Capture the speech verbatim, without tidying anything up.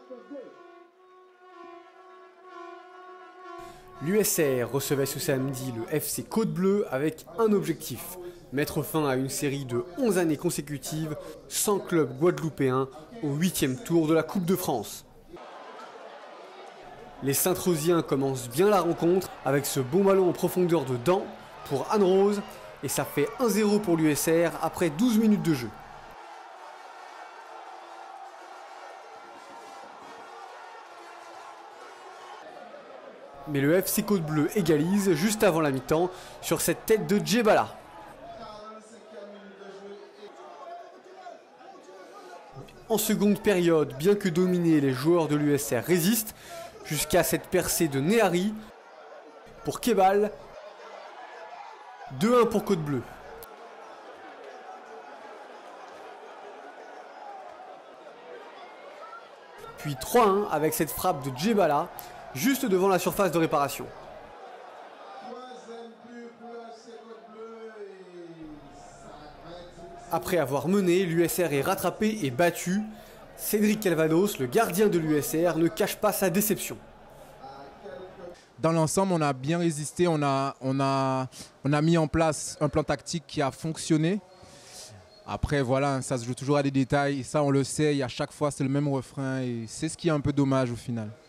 L'U S R recevait ce samedi le F C Côte-Bleue avec un objectif, mettre fin à une série de onze années consécutives sans club guadeloupéen au huitième tour de la Coupe de France. Les Saint-Rosiens commencent bien la rencontre avec ce bon ballon en profondeur de dents pour Anne Rose et ça fait un zéro pour l'U S R après douze minutes de jeu. Mais le F C Côte-Bleue égalise juste avant la mi-temps sur cette tête de Djebala. En seconde période, bien que dominés, les joueurs de l'U S R résistent jusqu'à cette percée de Néhari pour Kebal. deux un pour Côte-Bleue. Puis trois un avec cette frappe de Djebala juste devant la surface de réparation. Après avoir mené, l'U S R est rattrapé et battu. Cédric Calvados, le gardien de l'U S R, ne cache pas sa déception. Dans l'ensemble, on a bien résisté, on a, on, a, on a mis en place un plan tactique qui a fonctionné. Après, voilà, ça se joue toujours à des détails, ça on le sait, et à chaque fois c'est le même refrain, et c'est ce qui est un peu dommage au final.